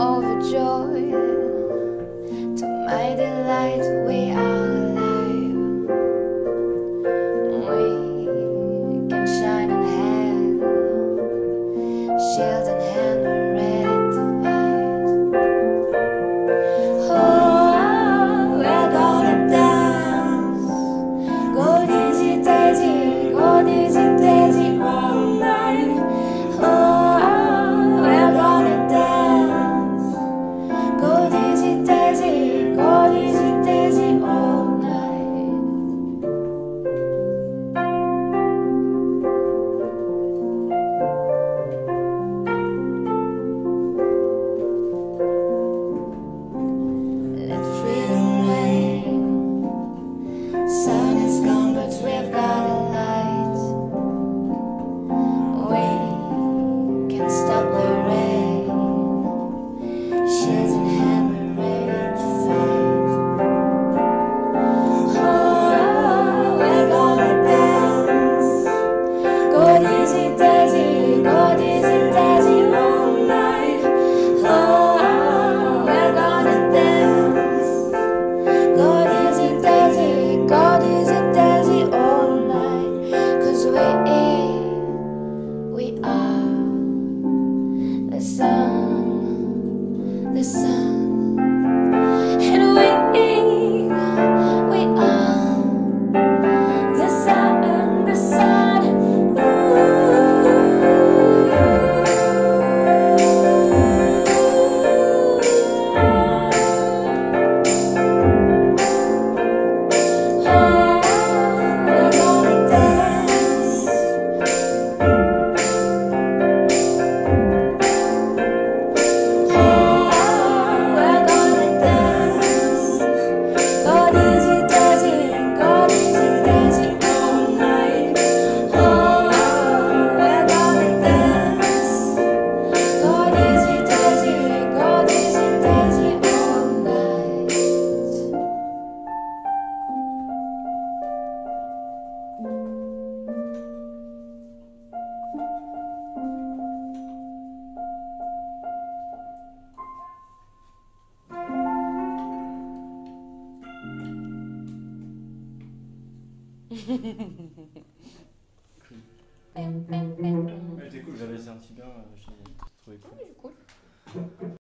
overjoyed. To my delight, we are alive. We can shine in hand, shield in hand, we're ready to fight. Oh, we're gonna dance, go dizzy daisy, go dizzy daisy all night. Oh, we're gonna dance, go dizzy daisy, go dizzy daisy all night. Let freedom reign. Sun is gone, but we've got a light. We can stop the rain. Shields in hand, we're ready to fight. Oh, we're gonna dance. Go dizzy daisy, go dizzy daisy all night. Oh, we're gonna dance. Go dizzy daisy, go dizzy daisy all night. 'Cause we are the sun, the sun. And we are the sun, the sun. We're gonna dance. We're gonna dance. Go dizzy daisy, go dizzy daisy all night. Oh, we're gonna dance. Go dizzy daisy, go dizzy daisy all night. Elle était cool, j'avais senti bien, j'ai trouvé cool. Oui, cool.